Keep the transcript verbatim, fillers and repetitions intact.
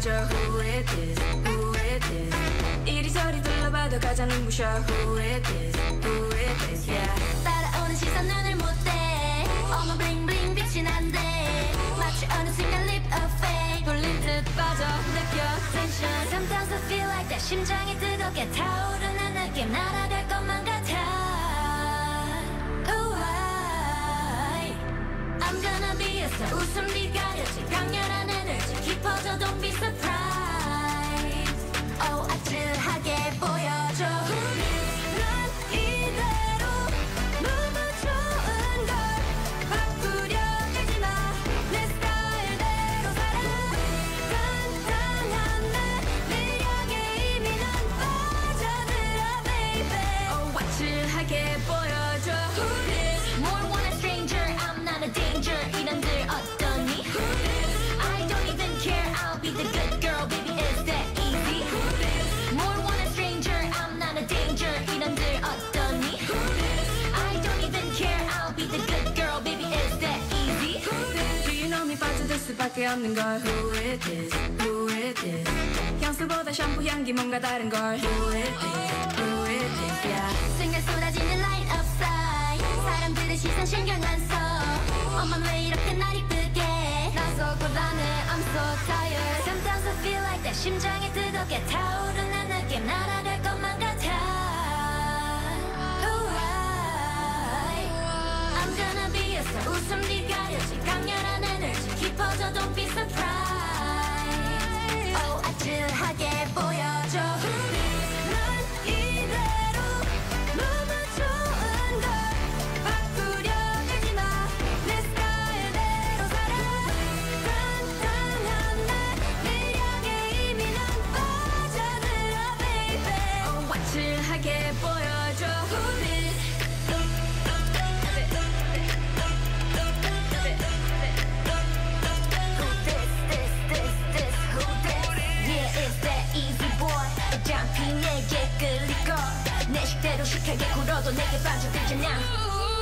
빠져. Who is this? Who is this? 이리저리 둘러봐도 가장 눈부셔. Who is this? Who is this? Yeah. 따라오는 시선 눈을 못대. 어머 bling bling 빛이 난대. 마치 어느 순간 leap of faith. 돌린 듯 빠져 느껴 tension. Sometimes I feel like that 심장이 뜨겁게 타오르는 느낌. 날아갈 것만 같아. Oh, I, I'm gonna be a star. 웃음이 가려진 강렬한 에너지 깊어져. Don't be surprised. Oh, 아찔하게 보여줘. 난 이대로 너무 좋은 걸 바꾸려 하지 마. 내 스타일대로 살아. 단단한 내 매력에 이미 난 빠져들어 baby. Oh, 아찔하게 보여줘. Who is? More want a stranger. I'm not a danger. 이런들 어떠니? I don't even care. I'll be the good girl. Baby, is that easy? More want a stranger. I'm not a danger. 이런들 어떠니? I don't even care. I'll be the good girl. Baby, is that easy? Do you know me? 빠져들 수밖에 없는 걸. Who is this? Who is this? 향수보다 샴푸 향기 뭔가 다른 걸. Who is this? Who is this? Yeah. 순간 쏟아지는 light up side. 사람들의 시선 신경 안 써. 엄마 왜 이렇게 날 이쁘게? 나서 고단해. I'm so tired. Sometimes I feel like that 심장이 뜨겁게 타오르는 느낌. 날아갈 것만 같아. Oh, I, I'm gonna be a star. 웃음이 가려진 강렬한 에너지 깊어져. Don't be surprised. Oh, 아찔하게 보여줘. 난 이대로 너무 좋은 걸 바꾸려 하지 마. 내 스타일대로 살아. 단단한 내 매력에 이미 난 빠져들어 baby. Oh, 아찔하게 보여줘. Who this? Who this, this, this, this, who this? Yeah, it's that easy boy. 어차피 내게 끌릴 걸. 내 식대로 식하게 굴어도 내게 빠져들잖아.